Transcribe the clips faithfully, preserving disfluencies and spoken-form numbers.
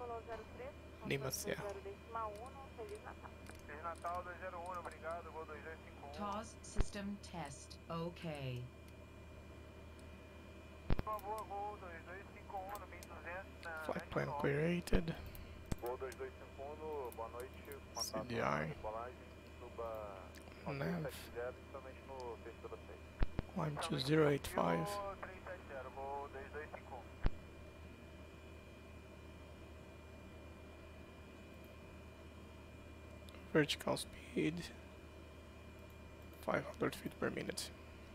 Lima Sierra. Feliz Natal dois zero um, obrigado, voo dois dois cinco um. T O S system test, ok. Por favor, voo dois dois cinco um no mil e duzentos na Flight plan National. created. Voo dois dois cinco um no boa noite, C contato D com a I. decolagem, suba Nav. três sete zero, somente no texto da seis. Climb to zero eight five. três sete zero, voo dois dois cinco um. Vertical speed five hundred feet per minute.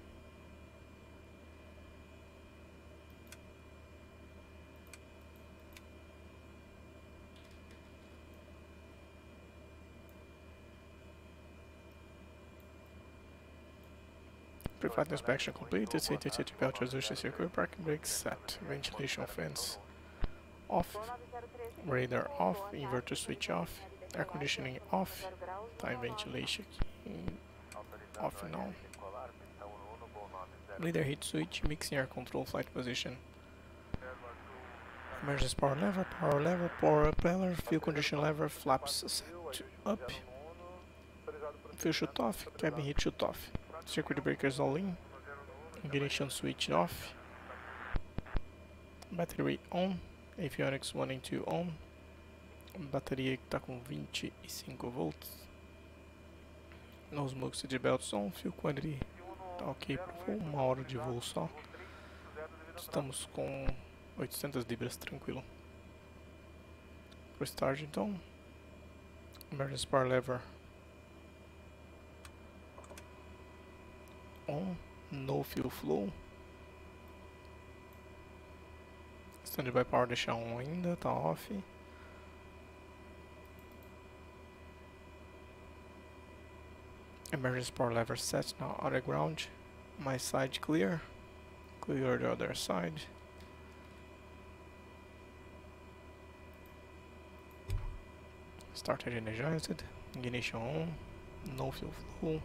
Pre-flight inspection completed. Safety safety belt resolution secure. Parking brakes set. Ventilation fence off. Radar off. Inverter switch off. Air conditioning off. Time ventilation off and on. Leader heat switch. Mixing air control flight position. Emergency power lever. Power lever. Power up lever. Fuel condition lever. Flaps set up. Fuel shut off. Cabin heat shut off. Circuit breakers all in. Ignition switch off. Battery on. Avionics one and two on. Bateria que está com vinte e cinco volts. No smoke seat belts on. Fuel quantity tá ok por uma hora de voo só. Estamos com oitocentas libras, tranquilo. Pro start então. Emergency power lever on, no fuel flow. Standby power deixar on ainda, tá off. Emergency power lever set now out of ground. My side clear. Clear the other side. Started energized. Ignition on. No fuel flow.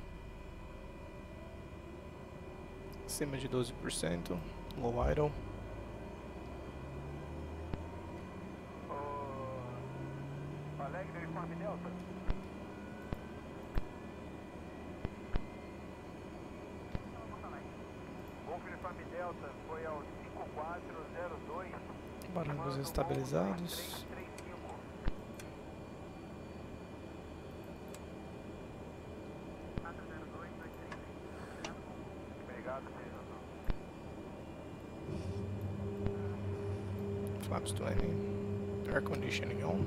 Acima de doze por cento, low idle. Alegre, uniforme Delta. Golf uniforme Delta foi ao cinco quatro zero dois. Barangos estabilizados. Flaps twenty. Air conditioning on.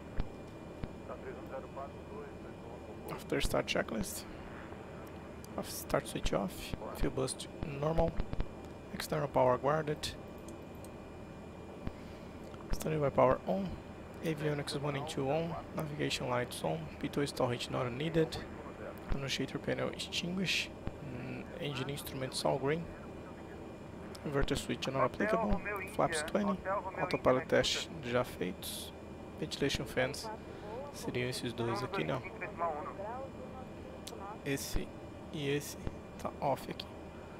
After start checklist. Off start switch off. Fuel boost normal. External power guarded. Standby power on. Avionics one and two on. Navigation lights on. P two stall hitch not needed. Annunciator panel extinguished. Mm, engine instruments all green. Inverter switch not applicable. Flaps twenty. Autopilot test já feitos. Ventilation fans. Seriam esses dois aqui, não. Esse e esse tá off aqui.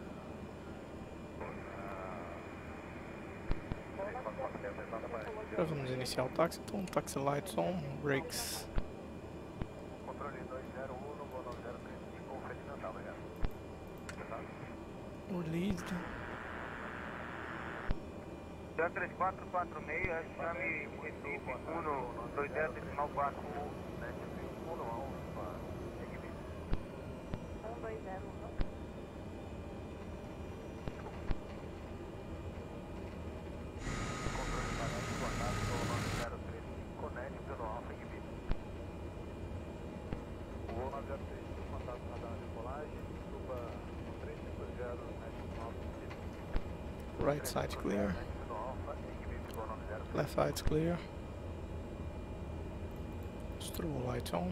Agora vamos iniciar o táxi, então taxi lights on, brakes. Released. três quatro quatro seis, chame Recife um dois zero decimal quatro. um dois zero. Controle parado, contato do zero três cinco, conecte pelo Alfa Equipe. O voo nove zero três, contato radar de decolagem, suba três cinco zero, conecte Alfa Equipe. Right side clear. Left side's clear. Strobe lights on.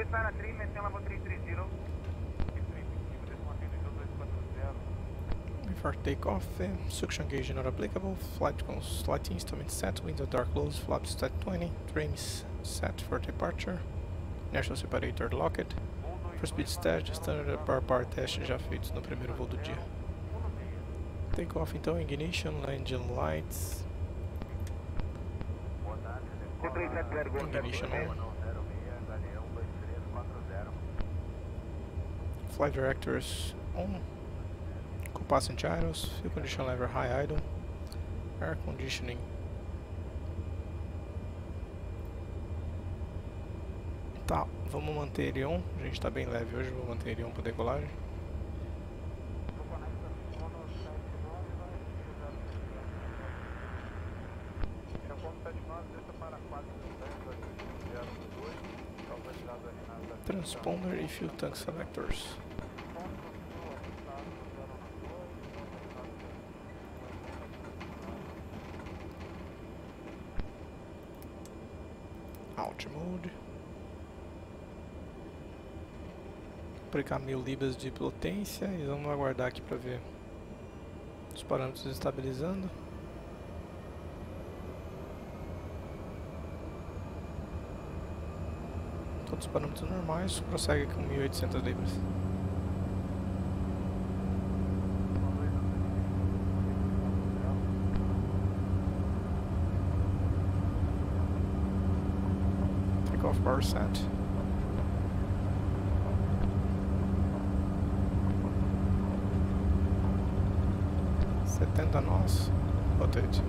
Sara três, maintain level três três zero. Desmantendo dois quatro zero. Before takeoff, uh, suction gauge not applicable, flight cons flight instrument set, window door closed, flaps set twenty, trims set for departure, inertial separator locked, for speed test, standard power bar test já feitos no primeiro voo do dia. Takeoff então, ignition, landing lights, ignition on, flight directors on, co-passenger gyros, fuel condition lever high idle, air conditioning tá, vamos manter ele on, a gente tá bem leve hoje, vou manter ele on para decolagem. Transponder e fuel tank selectors. Alt mode. Aplicar mil libras de potência e vamos aguardar aqui para ver os parâmetros estabilizando. Todos os parâmetros normais, prossegue com mil e oitocentas libras. Takeoff power set. setenta nós, rotate.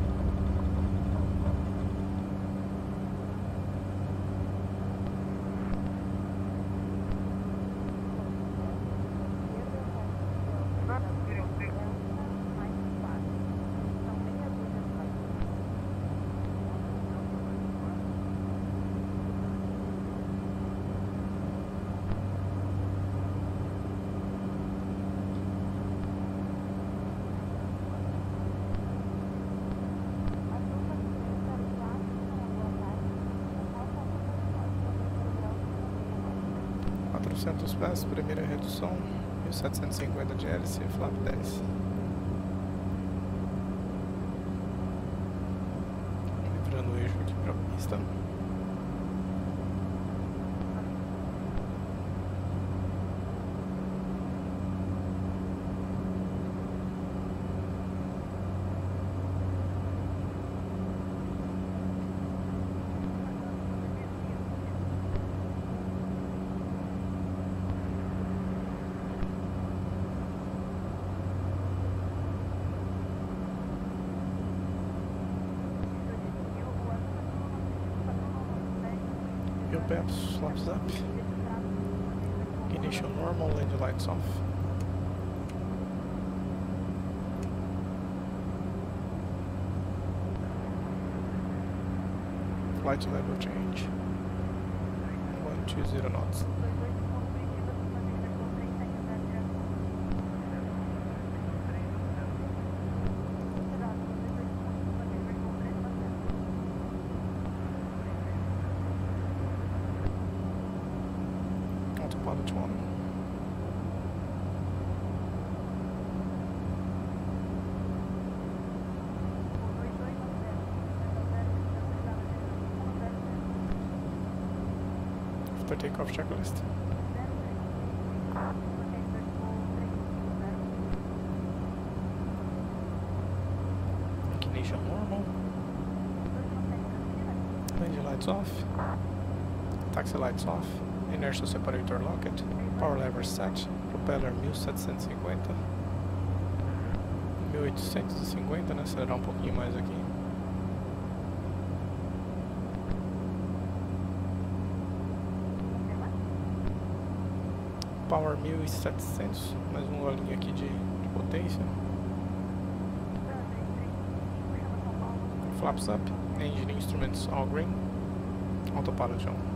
quatrocentos pés, primeira redução, mil setecentos e cinquenta de hélice, flap dez. Livrando o eixo aqui para a pista. Peps, flaps up, ignition normal, landing lights off. Flight level change, one two zero knots. Autopilot one. After takeoff checklist. Ignition normal. Landing lights off. Taxi lights off. Inertial separator locked, power lever set, propeller mil setecentos e cinquenta, mil oitocentos e cinquenta, né? Acelerar um pouquinho mais aqui. Power mil e setecentos, mais um golinho aqui de, de potência. Flaps up, engine instruments all green, autopilot on.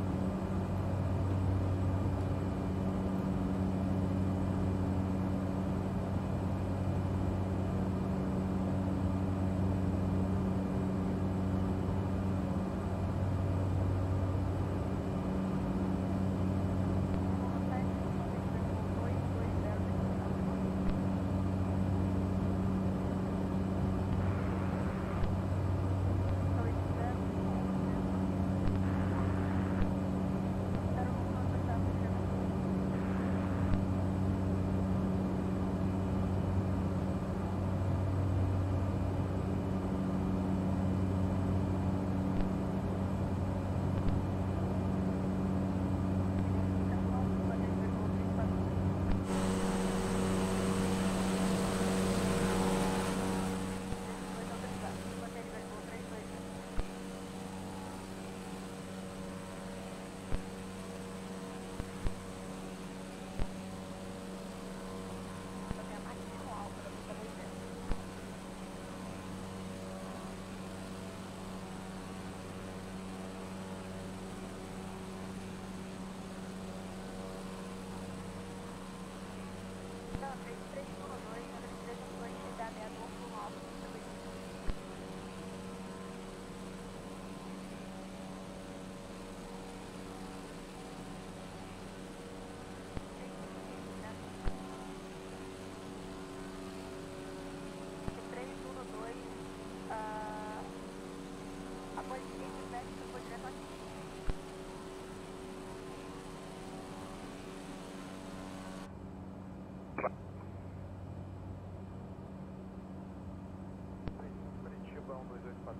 Curitiba um dois dois quatro.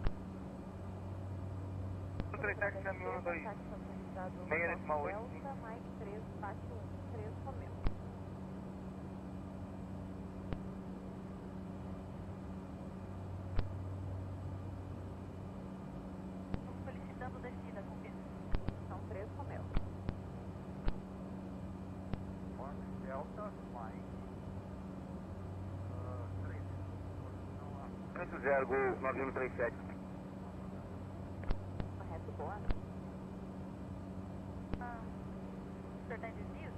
três sete chame um dois meia decimal oito. Mais três, bate um, três Romeu. Solicitando descida, confirma. São três Romeu. Fox Delta, Mike. três. três zero, Gol nove um três sete. Correto, boa. Ah, o senhor está em desvio?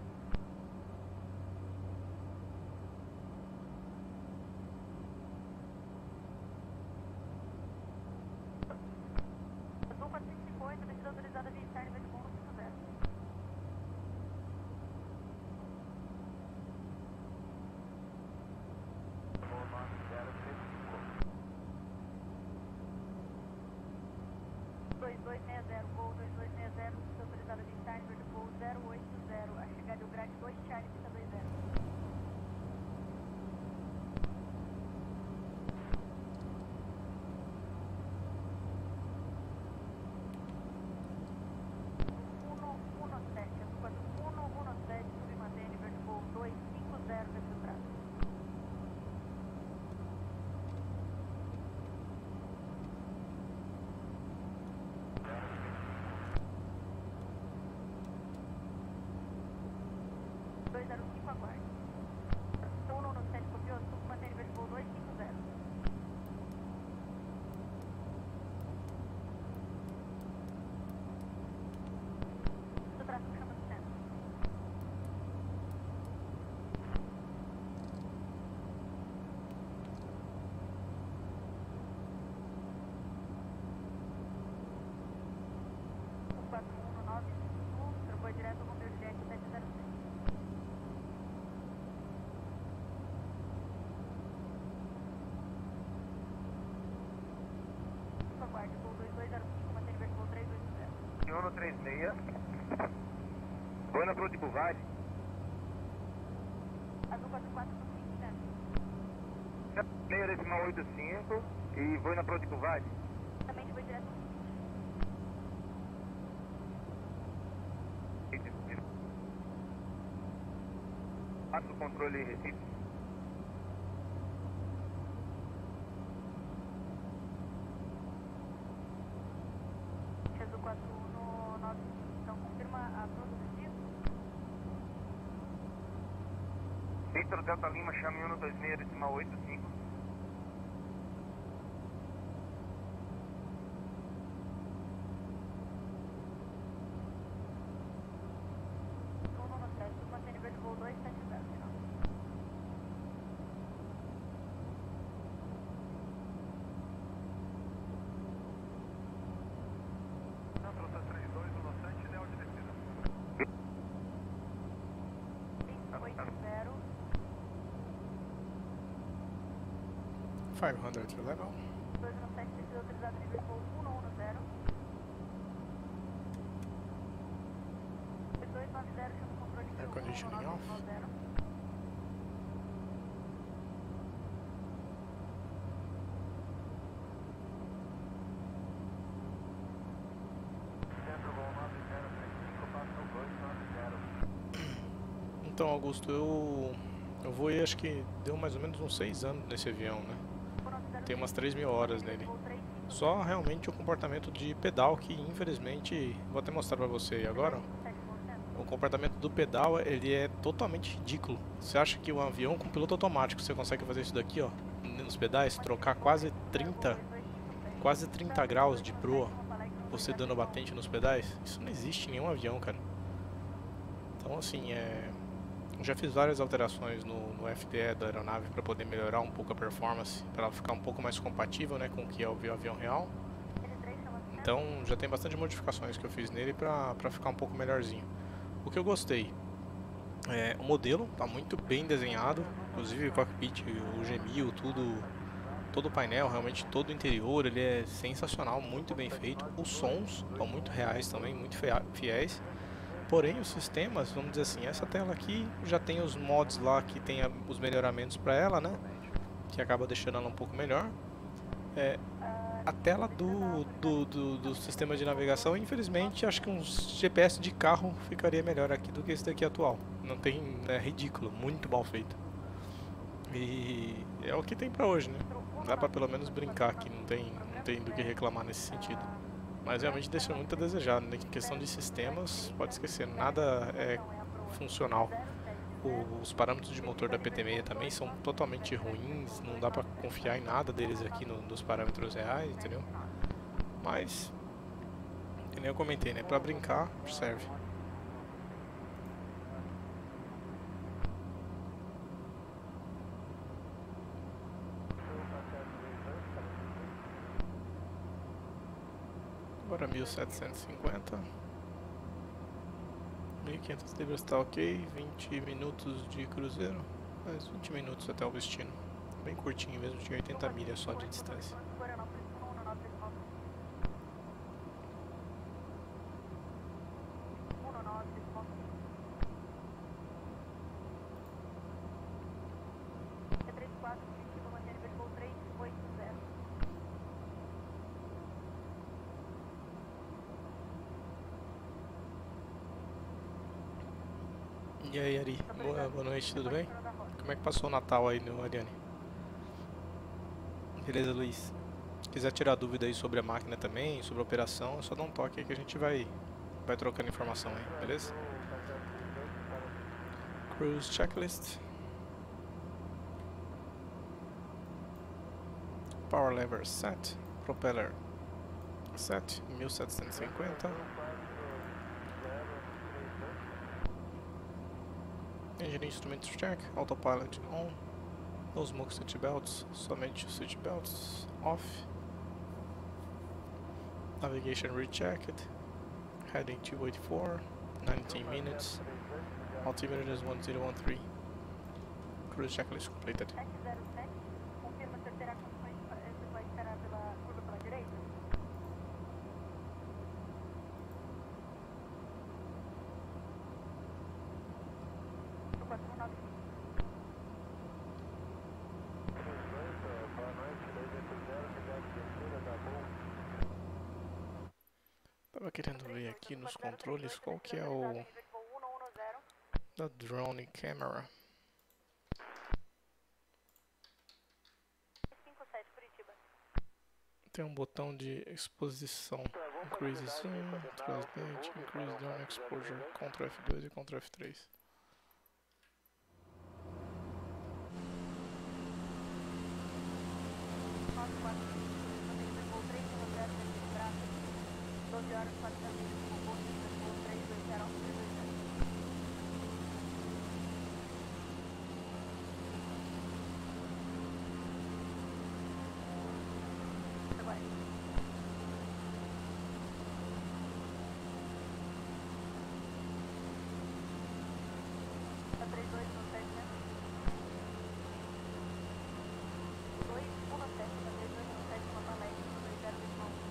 Azul quatrocentos e cinquenta e oito, descida autorizada via externa, vai de bom no cinco zero. Gol nove zero três cinco. dois dois seis zero, Gol dois dois seis zero, descida autorizada via externa, vai de Gol zero oito zero, a chegada do grade dois Charlie, pista dois zero. dois zero cinco, aguarde. um um sete copiou, sul mantém nível de voo dois cinco zero. Do tráfego chama do centro. quatro um nove, sul, trocou direto com o meu Juliette sete zero seis. Aguarde, voo dois dois zero cinco, mantém nível de voo três oito zero. um três seis. Foi na Fruta de Buvade. Azul quatro quatro cinco, centro. meia decimal oito cinco e vou na Fruta de Buvade. Também de voo direto. Passa o controle Recife. Azul quatro um nove, então confirma a produção. Victor Delta Lima, chame um dois seis decimal oito cinco. um um sete, mantém nível de voo dois sete zero, final. Centro três dois um sete, neo de descida. cinco oito zero, five hundred level. dois um sete, descida autorizada nível de voo um um zero. dois nove zero, chama o controle Air conditioning off. zero. Centro Gol nove zero três cinco, passa o dois nove zero. Então, Augusto, eu eu voei, acho que deu mais ou menos uns seis anos nesse avião, né? Tem umas três mil horas nele. Só realmente o comportamento de pedal que, infelizmente, vou até mostrar pra você aí agora. Ó. O comportamento do pedal, ele é totalmente ridículo. Você acha que um avião com piloto automático, você consegue fazer isso daqui, ó, nos pedais, trocar quase trinta, quase trinta graus de proa, você dando batente nos pedais? Isso não existe em nenhum avião, cara. Então, assim, é... Já fiz várias alterações no, no F D E da aeronave para poder melhorar um pouco a performance, para ela ficar um pouco mais compatível, né, com o que é o avião real. Então já tem bastante modificações que eu fiz nele para para ficar um pouco melhorzinho. O que eu gostei é o modelo, tá muito bem desenhado, inclusive o cockpit, o G mil, tudo, todo o painel, realmente todo o interior, ele é sensacional, muito bem feito. Os sons estão muito reais também, muito fiéis. Porém, os sistemas, vamos dizer assim, essa tela aqui já tem os mods lá que tem a, os melhoramentos para ela, né? Que acaba deixando ela um pouco melhor. É, a tela do, do, do, do sistema de navegação, infelizmente, acho que um G P S de carro ficaria melhor aqui do que esse daqui atual. Não tem, é ridículo, muito mal feito. E é o que tem pra hoje, né? Dá pra pelo menos brincar aqui, não tem, não tem do que reclamar nesse sentido. Mas realmente deixa muito a desejar, né? Em questão de sistemas, pode esquecer, nada é funcional. O, os parâmetros de motor da P T seis também são totalmente ruins, não dá pra confiar em nada deles aqui no, nos parâmetros reais, entendeu? Mas, que nem eu comentei, né? Pra brincar, serve. Agora mil setecentos e cinquenta. mil e quinhentas libras está ok, vinte minutos de cruzeiro, mais vinte minutos até o destino. Bem curtinho mesmo, tinha oitenta milhas só de distância. E aí, Ari? Boa, boa noite, tudo bem? Como é que passou o Natal aí, no Ariane? Beleza, Luiz? Se quiser tirar dúvida aí sobre a máquina também, sobre a operação, é só dar um toque aí que a gente vai, vai trocando informação aí, beleza? Cruise checklist. Power lever set. Propeller set. mil setecentos e cinquenta. Engine instruments check, autopilot on, no smoke seat belts, somente os seat belts off, navigation rechecked, heading two eighty-four, nineteen minutes, altimeter is one zero one three, cruise checklist completed. Tava querendo ver aqui nos controles qual que é o da drone camera. Tem um botão de exposição, increase zoom, translate, increase drone exposure, Ctrl F dois e Ctrl F três. doze horas, quatro minutos, com bolsa, três dois zero, três dois zero. Agora. Tá três dois um sete, né? dois um sete, tá três dois um sete, uma palestra, dois zero dois um.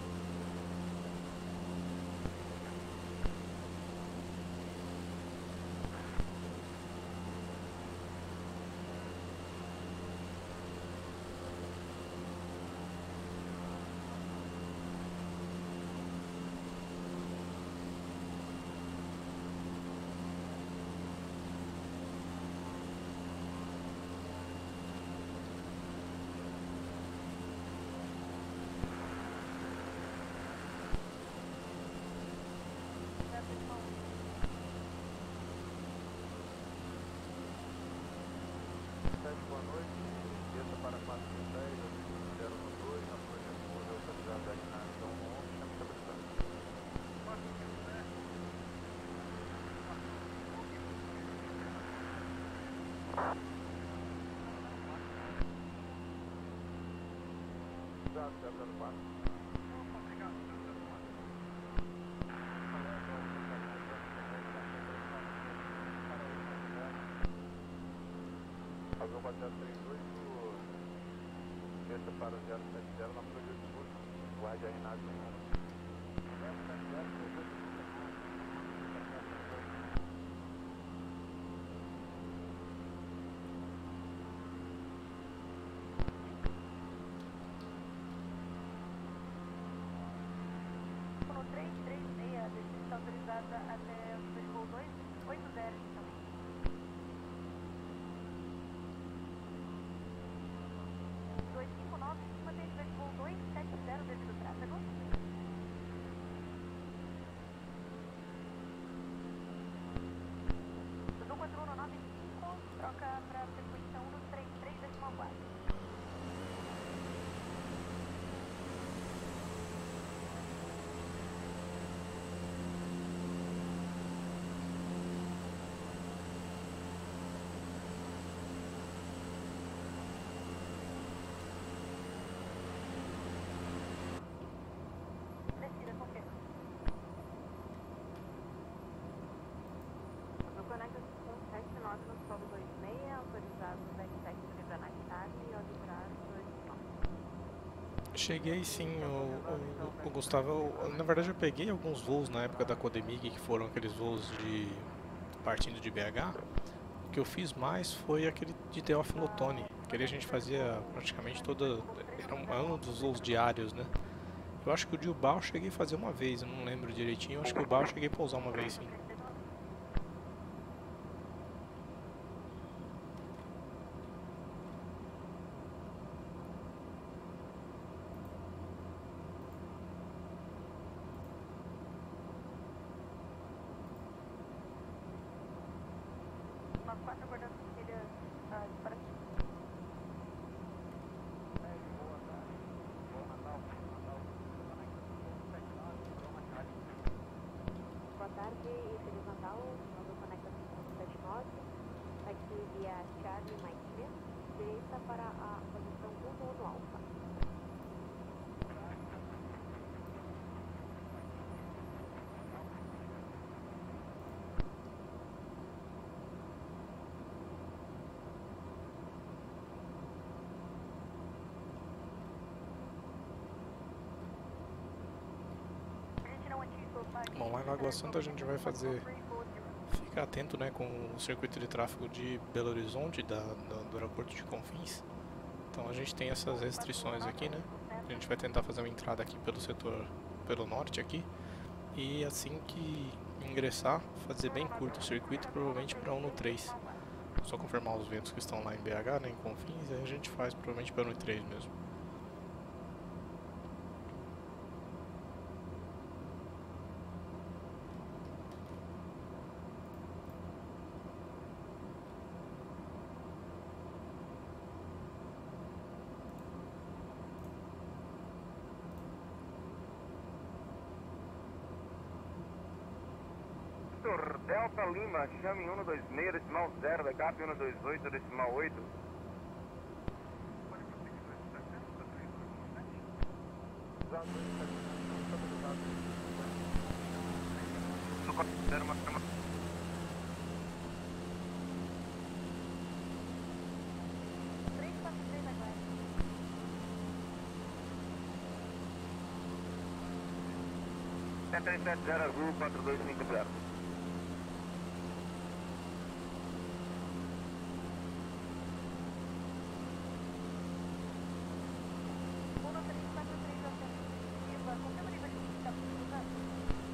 Boa noite, desça para quatro mil e dez, zero dois, na projeção autorizada aí na ação onze, chama estabilidade. Autorizado, zero zero quatro. Obrigado, zero zero quatro. Azul quatro zero três oito, desça para zero sete zero na Florida do Sul, guarde a Renato zero sete zero três oito. No três três seis, a descida está autorizada até o nível de voo dois oito zero, então. dois cinco nove, mantém nível de voo dois sete zero devido ao tráfego. Do quatro um nove cinco, troca para frequência um três três decimal quatro. Descida, confirma. Do Conecta com sete nove no solo dois seis, autorizado sete sete livre na chave e ao livrar dois nove. Cheguei sim, o, o, o Gustavo, eu- na verdade eu peguei alguns voos na época da Codemig, que foram aqueles voos de partindo de B H. O que eu fiz mais foi aquele de Teófilo Otoni, aquele a gente fazia praticamente toda, era um, era um dos voos diários, né? Eu acho que o de Ubal eu cheguei a fazer uma vez, eu não lembro direitinho, eu acho que o Ubal eu cheguei a pousar uma vez sim. Nós quatro aguardando famílias ah, para Boa tarde e Feliz Natal, nós do Conecta cinco sete nove, aqui via Charlie Mike Smith, direita para a posição um no Alfa. Bom, lá em Lagoa Santa a gente vai fazer, ficar atento, né, com o circuito de tráfego de Belo Horizonte, da, da- do aeroporto de Confins. Então a gente tem essas restrições aqui, né, a gente vai tentar fazer uma entrada aqui pelo setor, pelo norte aqui, e assim que ingressar, fazer bem curto o circuito, provavelmente para um no três. Só confirmar os ventos que estão lá em B H, né, em Confins, aí a gente faz provavelmente para um no três mesmo. Vitor Delta Lima, chame um dois seis, decimal zero, backup um dois oito, decimal oito. Zero, uma cama. três quatro três agora. sete três sete zero, azul, quatro dois cinco zero. um três quatro três alternativa, confirma o nível de que está precisando.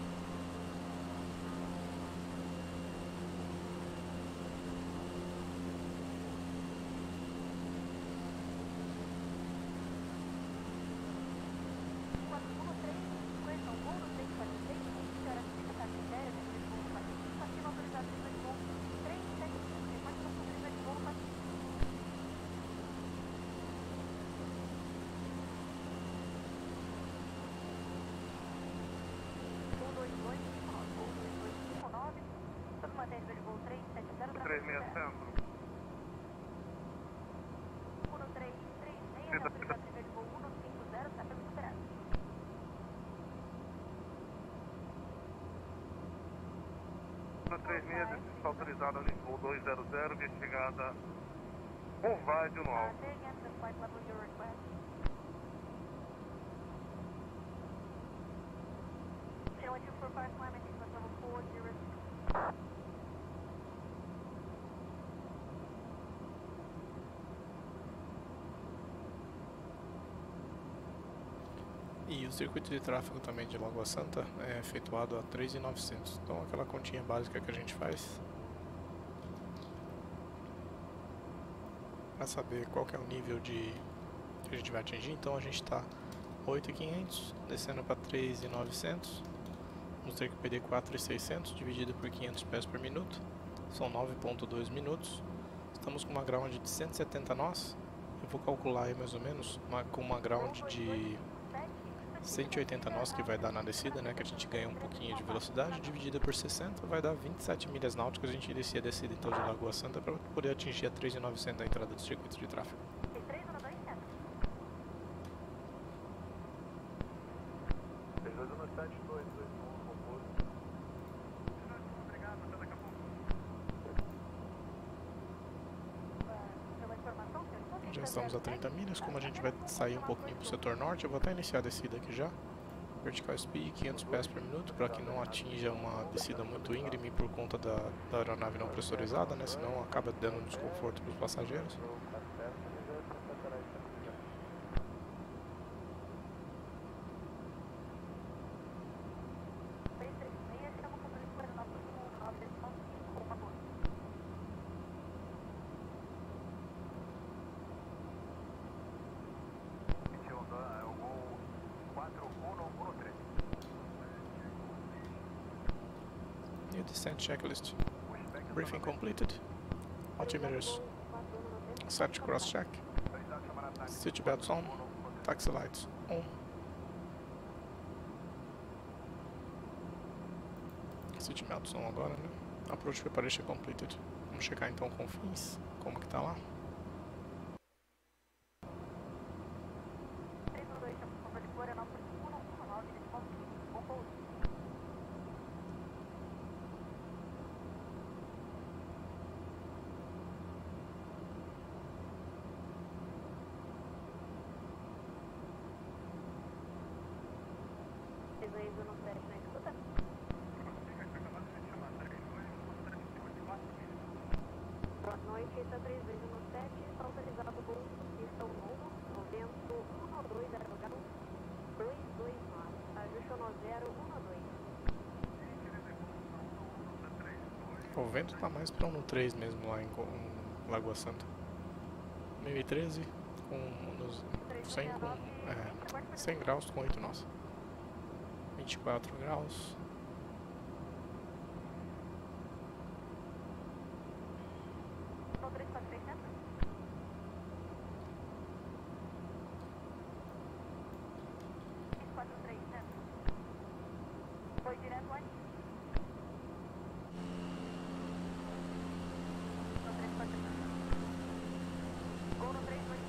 três seis centro. um três três seis, autorizado nível de voo um cinco zero, um três seis, está autorizado no voo dois zero zero, via chegada Orvade no alto. E o circuito de tráfego também de Lagoa Santa é efetuado a três mil e novecentos. Então aquela continha básica que a gente faz para saber qual que é o nível de que a gente vai atingir. Então a gente está oito mil e quinhentos, descendo para três mil e novecentos. Vamos ter que perder quatro mil e seiscentos dividido por quinhentos pés por minuto. São nove vírgula dois minutos. Estamos com uma ground de cento e setenta nós. Eu vou calcular aí mais ou menos uma, com uma ground de cento e oitenta nós, que vai dar na descida, né, que a gente ganha um pouquinho de velocidade, dividida por sessenta, vai dar vinte e sete milhas náuticas. A gente inicia a descida então de Lagoa Santa para poder atingir a três mil e novecentos da entrada do circuito de tráfego. Já estamos a trinta milhas. Como a gente vai sair um pouquinho para o setor norte, eu vou até iniciar a descida aqui já. Vertical speed quinhentos pés por minuto, para que não atinja uma descida muito íngreme por conta da, da aeronave não pressurizada, né? Senão acaba dando um desconforto para os passageiros. New descent checklist. Briefing completed. Altimeters set to cross check. Seat belts on. Taxi lights on. Seat belts on agora, né? Approach preparation completed. Vamos checar então com fins como que tá lá. Boa noite, está três vezes no sete, está autorizado o voo pista um novo, no vento um dois zero zero dois dois nove, ajuste no zero um dois. O vento tá mais para um no três mesmo lá em, em Lagoa Santa. mil e treze com nos, cem, com, é, cem graus com oito nós. vinte e quatro graus. Foi direto lá. Gol no três dois.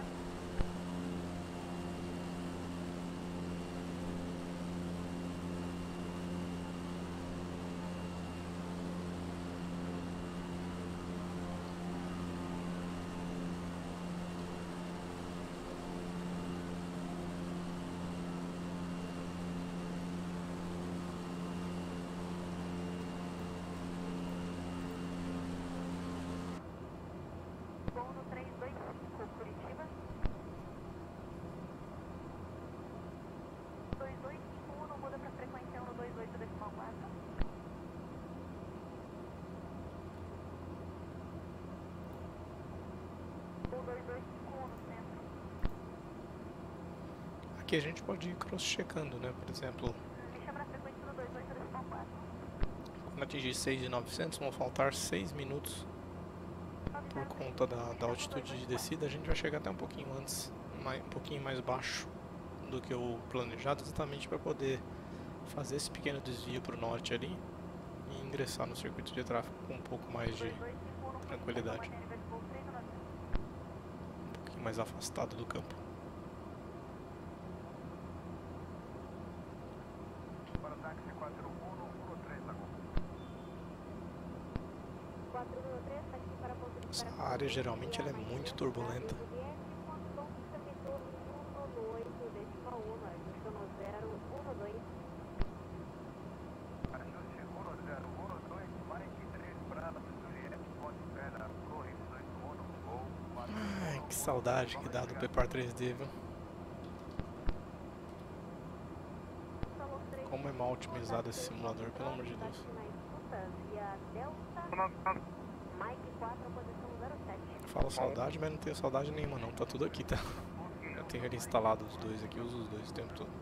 Gol no três dois cinco, Curitiba. dois dois cinco um, não muda para frequência um no dois oito decimal quatro. Gol dois dois cinco um no centro. Aqui a gente pode ir cross-checando, né? Por exemplo, Me chama na frequência no dois oito decimal quatro. quando atingir seis mil e novecentos, vão faltar seis minutos por conta da, da altitude de descida. A gente vai chegar até um pouquinho antes, mais, um pouquinho mais baixo do que o planejado, exatamente para poder fazer esse pequeno desvio para o norte ali e ingressar no circuito de tráfego com um pouco mais de tranquilidade, um pouquinho mais afastado do campo. Para o táxi quatro um um três, Lagoa. Essa área geralmente ela é muito turbulenta. Ai, que saudade que dá do Prepar três D, viu? Como é mal otimizado esse simulador, pelo amor de Deus. Falo saudade, mas não tenho saudade nenhuma não, tá tudo aqui, tá? Eu tenho ali instalado os dois aqui, uso os dois o tempo todo.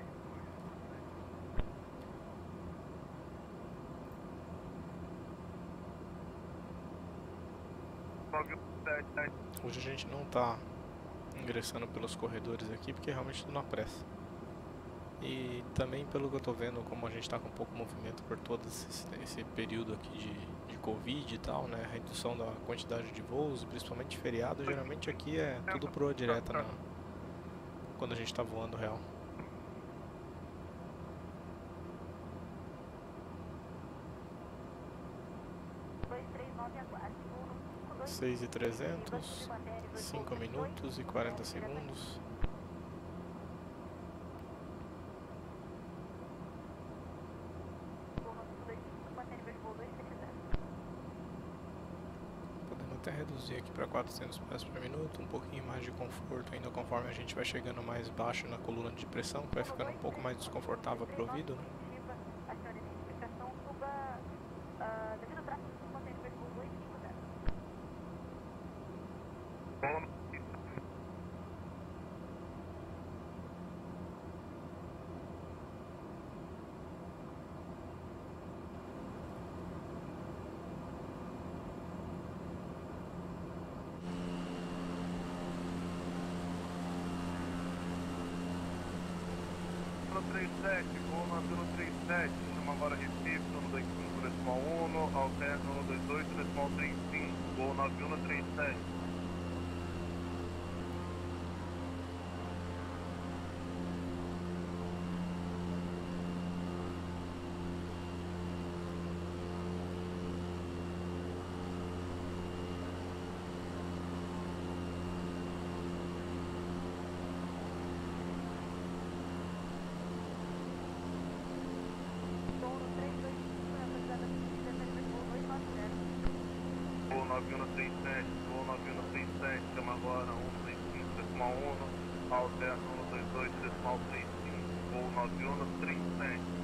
Hoje a gente não tá ingressando pelos corredores aqui, porque realmente tô na pressa. E também pelo que eu tô vendo, como a gente tá com pouco movimento por todo esse, esse período aqui de, de Covid e tal, né? A redução da quantidade de voos, principalmente feriado, geralmente aqui é tudo proa direta na, quando a gente tá voando real. seis e trezentos, cinco minutos e quarenta segundos. Podemos até reduzir aqui para quatrocentos pés por minuto, um pouquinho mais de conforto ainda conforme a gente vai chegando mais baixo na coluna de pressão, que vai ficando um pouco mais desconfortável para o ouvido, né? trinta e sete, voo nove um três sete, chama agora Recife, um dois cinco, decimal um, alterna um dois oito, decimal trinta e cinco, voo nove um três sete. nove um três sete, voo nove um três sete, chama agora um dois cinco, decimal um, alterna um dois oito, decimal trinta e cinco, voo nove um três sete.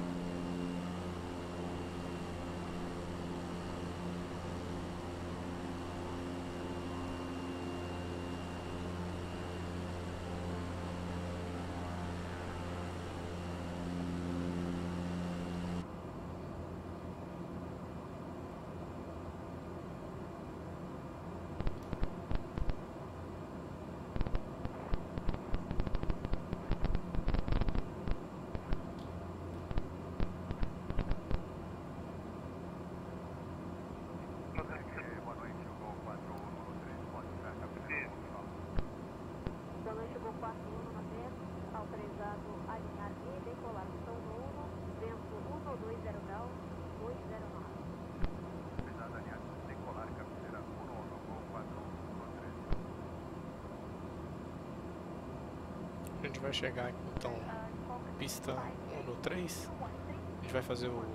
A gente vai chegar aqui, então, pista um no três, a gente vai fazer o...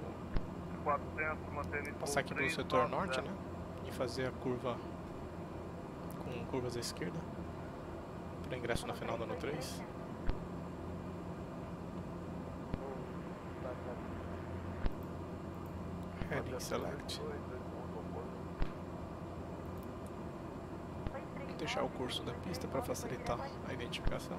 passar aqui pelo setor norte, né, e fazer a curva com curvas à esquerda, para ingresso na final da no três. Heading Select. Vou deixar o curso da pista para facilitar a identificação.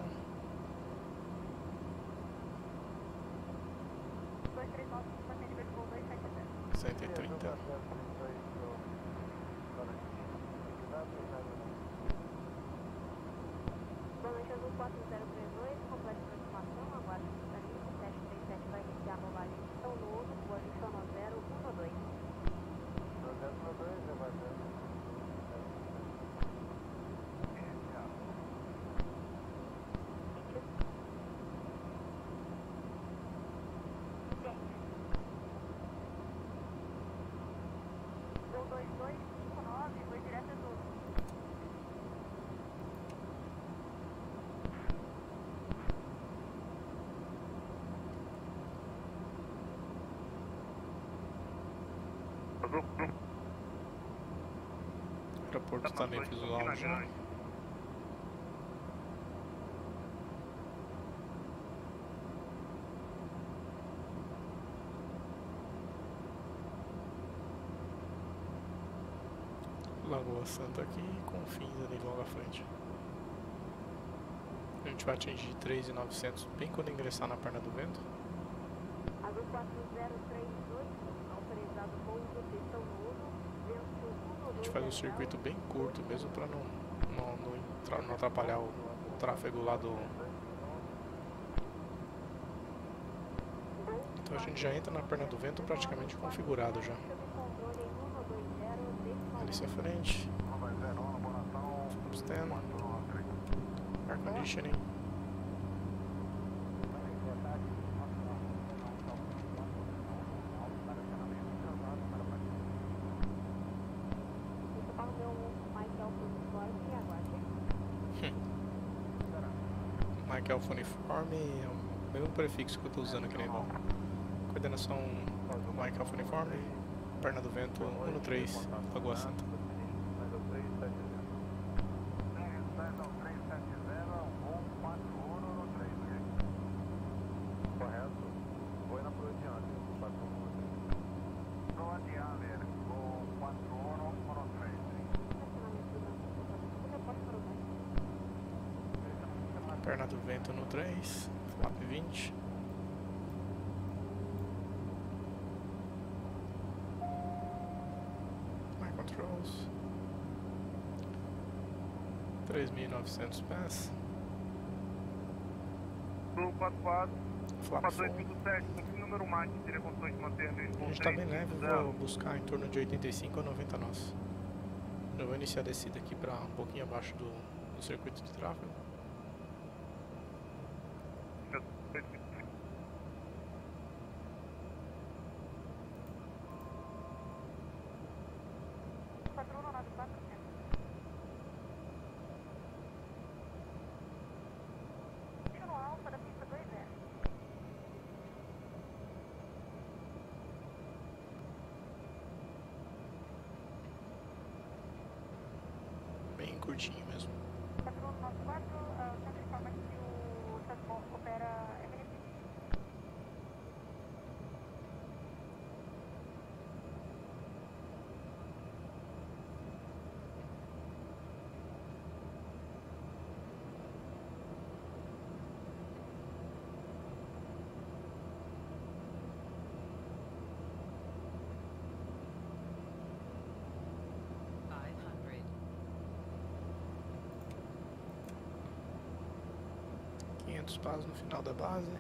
cento e trinta. Planejando azul quatro zero três dois, completa a aproximação, aguarde a lista, sete três sete vai iniciar a rolagem de São Nuno, posição zero um dois. zero um dois, aguardando. dois dois cinco nove, foi direto azul. O aeroporto está meio visual Campina já. Grande. Lagoa Santa aqui com fins ali logo à frente. A gente vai atingir três mil e novecentos bem quando ingressar na perna do vento. Azul quatro zero três oito, autorizado pouso, pistão uno, vento um A gente dois faz um zero circuito bem curto mesmo para não, não, não, entra- não atrapalhar o, o tráfego lá do... Então a gente já entra na perna do vento praticamente configurado já. Hélice à frente. Full stand. Air conditioning. Mike Alfa Uniforme é o mesmo prefixo que eu estou usando aqui na Ivan. Coordenação Mike Alfa Uniforme, perna do vento um três, Lagoa Santa. Correto. Foi na proa de Andes, quatro um. Proa de Andes, com quatro um um três. Perna do vento no três, flap vinte. My controls. três mil e novecentos pés. Sul quatro quatro, Flap quatro dois full. cinco sete, com que número Mach teria condições de manter dois A ponto gente está bem três leve, cinco vou zero? buscar em torno de oitenta e cinco a noventa nós. Eu vou iniciar a descida aqui para um pouquinho abaixo do, do circuito de tráfego. Bem curtinho mesmo. five hundred. quinhentos passos no final da base.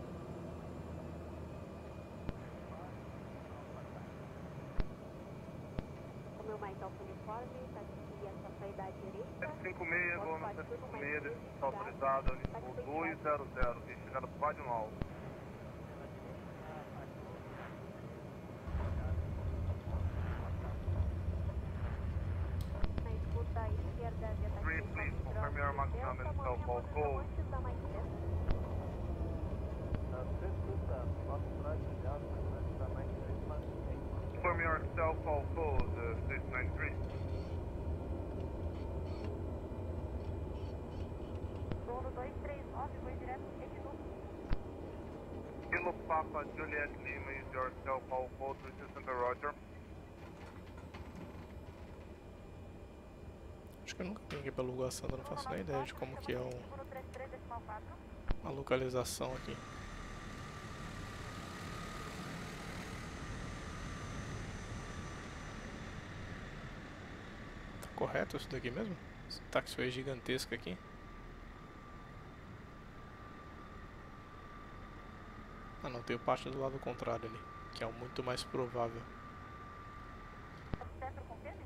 O meu mais alto uniforme, tá aqui essa saída à direita. sete cinco seis, voo no sete cinco seis, está autorizado, voo dois zero zero, e chegada para o Vale no Alto. Na escuta esquerda, Delta Three, please, confirm your maximum and self-haul code. antes da mais dez. Confirm your self-haul code, uh, six nine three. Sono dois três nove, vou direto no Rede Sul. Kilo Papa Juliet Lima is your self-haul code, Resistance Roger. Acho que eu nunca vim aqui pela Lagoa Santa, não faço nem ideia de como que é o, Seguro três três decimal quatro. a localização aqui. Tá correto isso daqui mesmo? Esse taxiway gigantesco aqui. Ah não, tem o pátio do lado contrário ali, que é o muito mais provável. Centro confirme?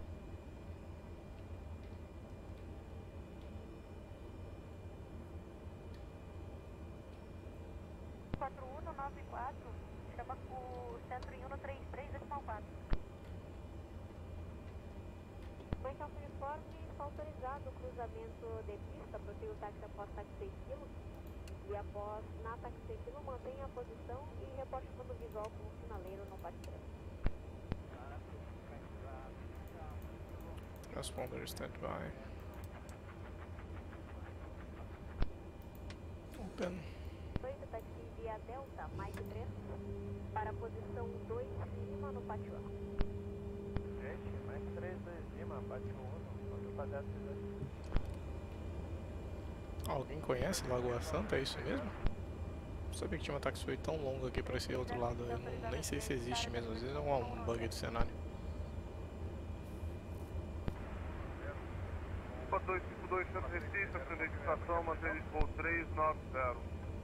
quatro um nove quatro, chama o centro em um três três decimal quatro. Mãe Calça Uniforme, está autorizado o cruzamento de pista, prossiga o táxi após táxi seis quilos. E após na táxi seis quilos, mantenha a posição e reporte quando visual com o sinaleiro no parque três. Já Transponder standby. Open. oito, taxi via Delta, Mike três, para a posição dois Lima no pátio A. Gente, mais três, dois Lima, bate um, vamos fazer a cidade. Alguém conhece Lagoa Santa? É isso mesmo? Não sabia que tinha uma taxiway tão longa aqui pra esse outro lado. Eu não, nem sei se existe mesmo. Às vezes é um, um bug do cenário. dois cinco dois, Centro Recife, ascendente de estação, mantém de voo três nove zero.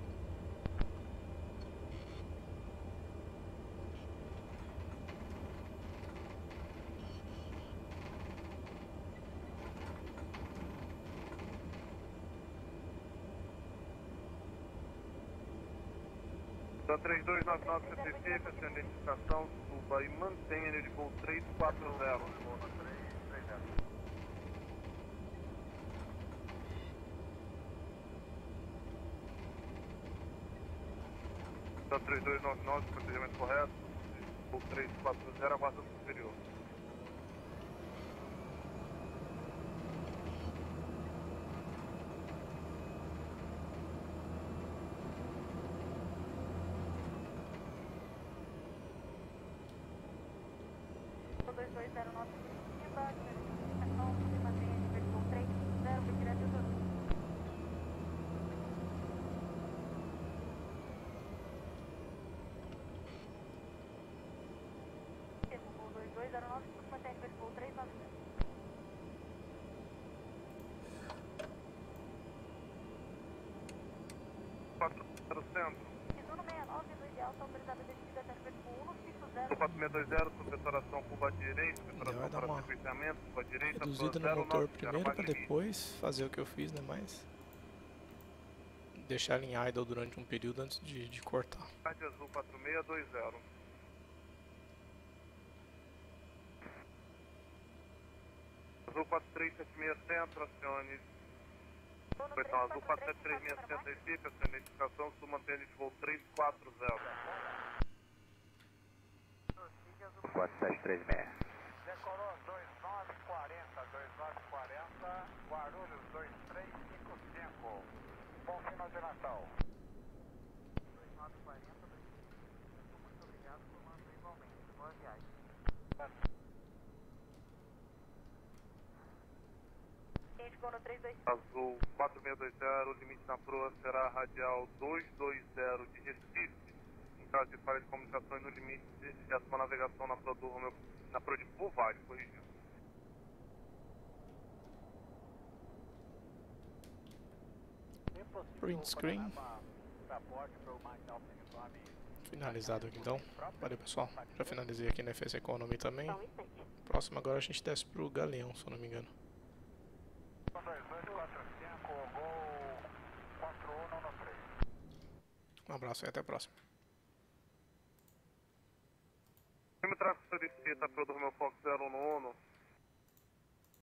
Da três dois nove nove, Centro Recife, ascendente de estação, suba e mantenha de voo três quatro zero. Da três dois nove nove, procedimento correto, voo três quatro zero, aguarda superior. dois dois zero nove, Curitiba, estação, se mantenha de voo três zero, foi direto do dois dois zero nove, mantém de voo três nove zero. quatro zero centro. Izuno sessenta e nove, no ideal, está autorizado a descida até voo um cinco zero. quatro seis dois zero, supetoração curva direita, Vai supetoração dar para uma sequenciamento, curva direita, reduzida no motor primeiro pra depois fazer o que eu fiz, né? Mas deixar ele em idle durante um período antes de, de cortar. Rádio Azul quatro seis dois zero. Azul quatro três sete seis centro, acione. Então, Azul quatro sete três seis centro, Recife, acione identificação, sul mantendo de voo três quatro zero. quatro sete três seis. Decorou dois nove quatro zero, dois nove quatro zero, Guarulhos dois três cinco cinco. Bom final de Natal. dois nove quatro zero, dois três cinco cinco, muito obrigado por mandar igualmente. Boa viagem. Azul quatro seis dois zero, limite na proa será radial dois dois zero de Recife. Em caso de falha de comunicações no limite, essa uma navegação na proa do Romeu, na proa de Bovary, corrigindo. Print screen. Finalizado aqui então. Valeu, pessoal. Já finalizei aqui na F S Economy também. Só um instante. Próximo agora a gente desce pro Galeão, se eu não me engano. dois dois quatro cinco, gol quatro um no três. Um abraço e até a próxima. Time tráfego solicita a proa do Romeu Fox zero um no